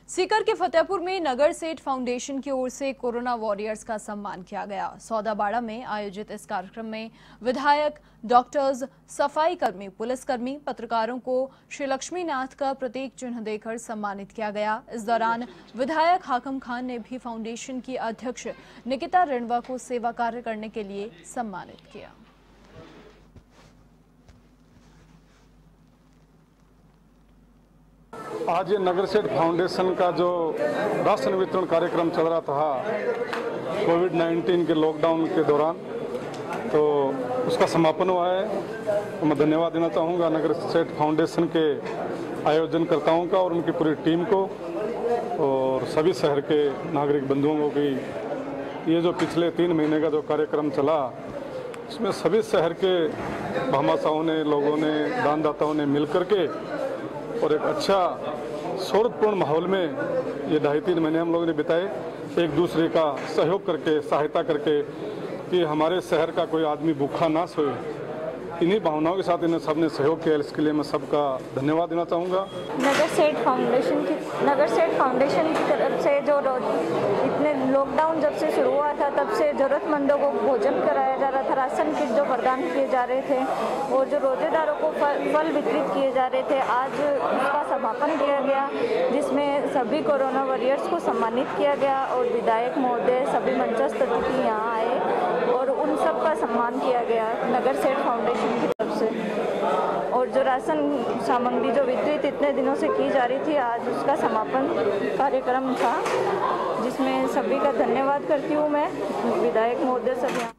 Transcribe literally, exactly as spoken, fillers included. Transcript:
सीकर के फतेहपुर में नगर सेठ फाउंडेशन की ओर से कोरोना वॉरियर्स का सम्मान किया गया। सौदाबाड़ा में आयोजित इस कार्यक्रम में विधायक, डॉक्टर्स, सफाई कर्मी, पुलिसकर्मी, पत्रकारों को श्री लक्ष्मी नाथ का प्रतीक चिन्ह देकर सम्मानित किया गया। इस दौरान विधायक हाकम खान ने भी फाउंडेशन की अध्यक्ष निकिता रिणवा को सेवा कार्य करने के लिए सम्मानित किया। आज ये नगर सेठ फाउंडेशन का जो राशन वितरण कार्यक्रम चल रहा था कोविड नाइन्टीन के लॉकडाउन के दौरान, तो उसका समापन हुआ है। तो मैं धन्यवाद देना चाहूँगा नगर सेठ फाउंडेशन के आयोजनकर्ताओं का और उनकी पूरी टीम को और सभी शहर के नागरिक बंधुओं को कि ये जो पिछले तीन महीने का जो कार्यक्रम चला उसमें सभी शहर के भामाशाहों ने, लोगों ने, दानदाताओं ने मिल कर के और एक अच्छा सौहार्दपूर्ण माहौल में ये ढाई तीन महीने हम लोगों ने बिताए, एक दूसरे का सहयोग करके, सहायता करके कि हमारे शहर का कोई आदमी भूखा ना सोए। इन्हीं भावनाओं के साथ इन्हें सबने सहयोग किया, इसके लिए मैं सबका धन्यवाद देना चाहूँगा। नगर सेठ फाउंडेशन की नगर सेठ फाउंडेशन की तरफ से जो इतने लॉकडाउन जब से शुरू हुआ था तब से ज़रूरतमंदों को भोजन कराया जा रहा था, राशन किट जो प्रदान किए जा रहे थे और जो रोजेदारों को फल, फल वितरित किए जा रहे थे, आज उसका समापन किया गया जिसमें सभी कोरोना वॉरियर्स को सम्मानित किया गया और विधायक महोदय, सभी मंचस्थ अतिथि यहाँ आए और उन सब का सम्मान किया गया नगर सेठ फाउंडेशन की तरफ से। और जो राशन सामग्री जो वितरित इतने दिनों से की जा रही थी, आज उसका समापन कार्यक्रम था जिसमें सभी का धन्यवाद करती हूँ मैं, विधायक महोदय सभी।